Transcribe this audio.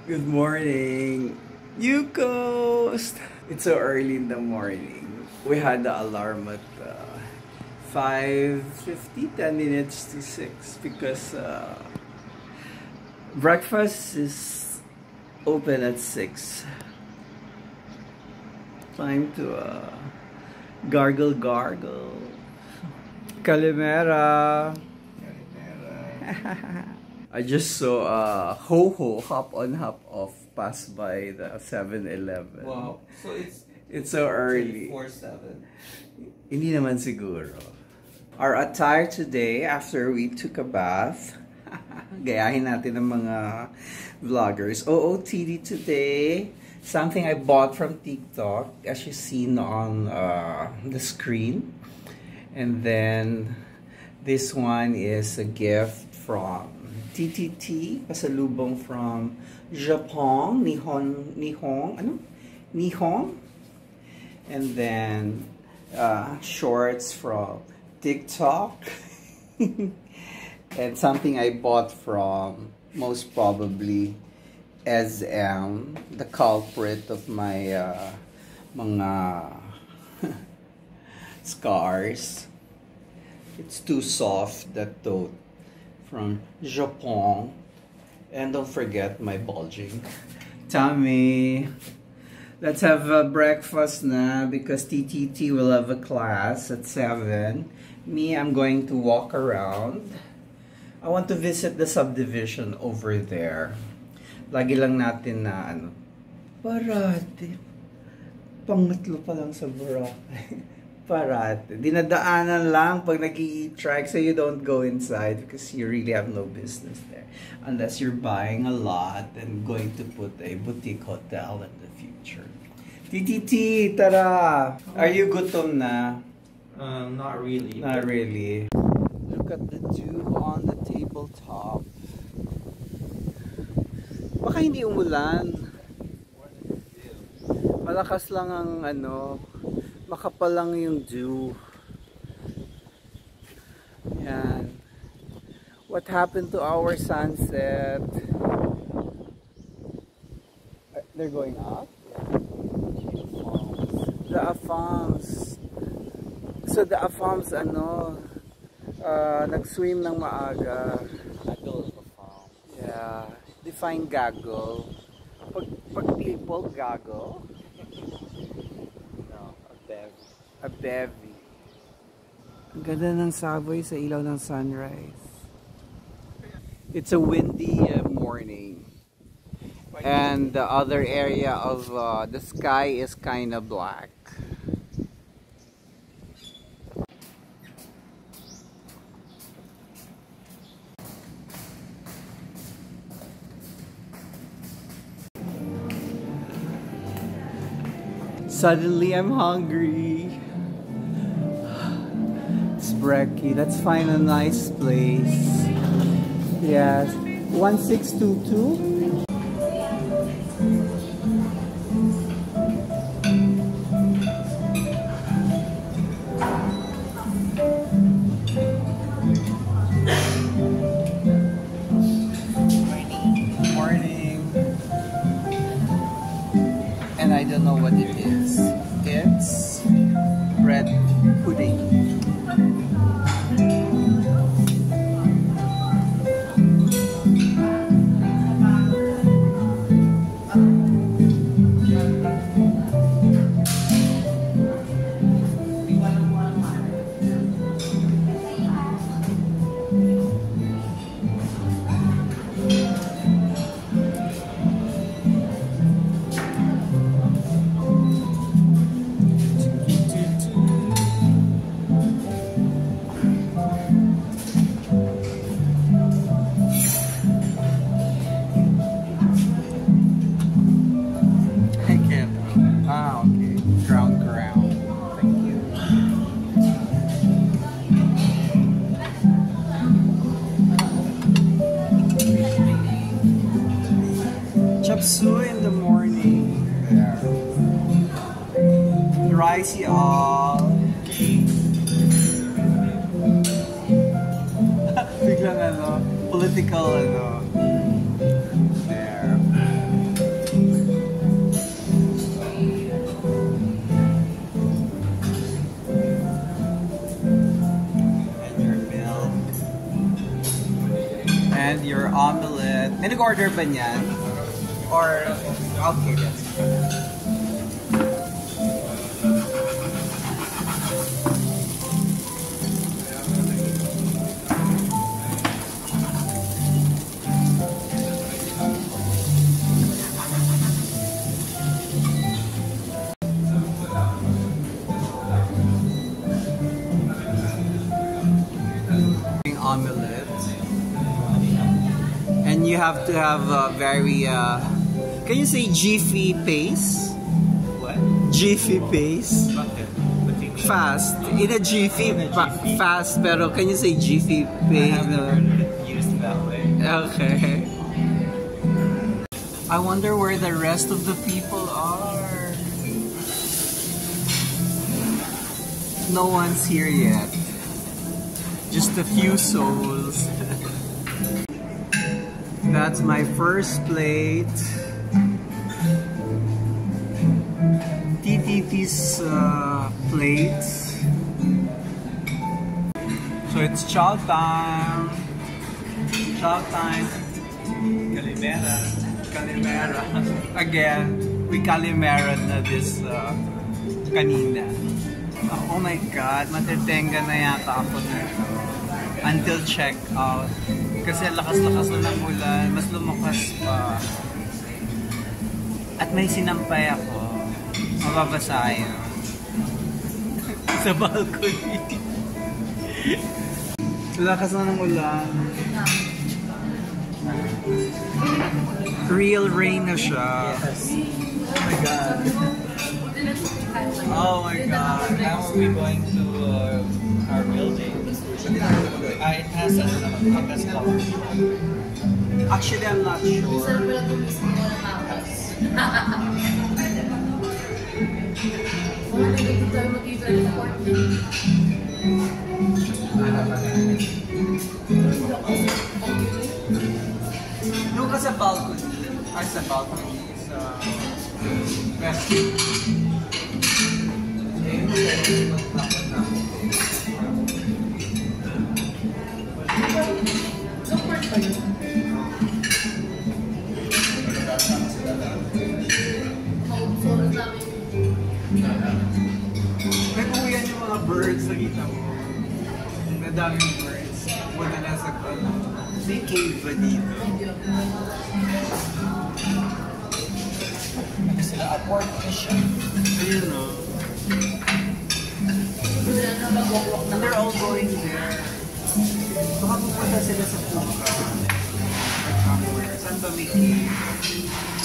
Good morning, New Coast! It's so early in the morning. We had the alarm at 5:50, 10 minutes to 6 because breakfast is open at 6. Time to gargle. Kalimera! I just saw Ho-Ho hop on hop off pass by the 7-Eleven. Wow. So it's so early. 24/7. Hindi naman siguro. Our attire today after we took a bath. Gayahin natin ng mga vloggers. OOTD today. Something I bought from TikTok, as you seen on the screen. And then this one is a gift from TTT, pasalubong from Japan, Nihon. And then shorts from TikTok. And something I bought from, most probably, SM, the culprit of my mga scars. It's too soft, that tote from Japan. And don't forget my bulging tummy. Let's have a breakfast na because TTT will have a class at 7. Me, I'm going to walk around. I want to visit the subdivision over there. Lagi lang natin na ano, parati. Pangatlo pa lang sa Boracay. Parati. Dinadaanan lang pag nag-i-trike, so you don't go inside because you really have no business there. Unless you're buying a lot and going to put a boutique hotel in the future. TTT, tara! Are you gutom na? Not really. Not really. Look at the dew on the tabletop. Baka hindi umulan. Malakas lang ang ano, makapal lang yung dew. Yan. What happened to our sunset? They're going up? The Afams. So the Afams ano, nag-swim ng maaga. Gaggle of farm. Yeah. Define gaggle. Pag people gaggle. No, a bevy. A bevy. Ang ganda ng Savoy sa ilaw ng sunrise. It's a windy morning. And the other area of the sky is kind of black. Suddenly I'm hungry. It's brekkie. Let's find a nice place. Yes. 1622. Morning. And I don't know what it is. It's bread pudding. Chop suey in the morning. There. Ricey all. Biglang ano, political ano. There. Mag-order ba niyan? Or, okay, that's fine. Omelette, and you have to have a very can you say jiffy pace? What? Jiffy pace? Bakit? Fast. In a jiffy, fast, pero can you say jiffy I pace? haven't heard it used that way. Okay. I wonder where the rest of the people are. No one's here yet. Just a few souls. That's my first plate. TTT's plate. So it's chow time. Chow time. Kalimera. Kalimera. Again, we Kalimera na this kanina. Oh my God, matetenga na yata ako na until check-out. Kasi lakas-lakas na ng ulan, mas lumakas pa. At may sinampay ako. Mababasahin. Sa balcony. Lakas na ng ulan. Real rain na siya. Yes. Oh my God. Oh my God. How are we going to our building? It has a Actually, I'm not sure. Doon ka sa balcony. Ay, sa balcony. Sa best. Nag-uwian yung mga birds, nakita mo. Madaming birds. Punta na sa kala. May cave ba dito? Sila at work mission. Ayun o. And they're all going there. Baka pupunta sila sa puka. Saan ba may cave?